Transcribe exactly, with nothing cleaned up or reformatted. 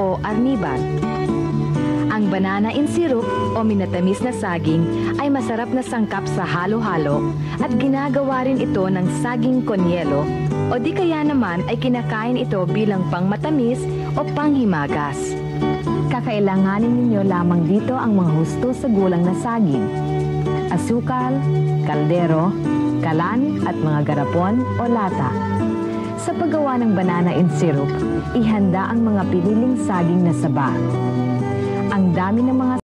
o arniban. Ang banana in syrup o minatamis na saging ay masarap na sangkap sa halo-halo at ginagawa rin ito ng saging konyelo o di kaya naman ay kinakain ito bilang pangmatamis o panghimagas. Kakailanganin ninyo lamang dito ang mga husto sa gulang na saging, asukal, kaldero, kalan at mga garapon o lata. Sa paggawa ng banana in syrup, ihanda ang mga piniling saging na saba. Ang dami ng mga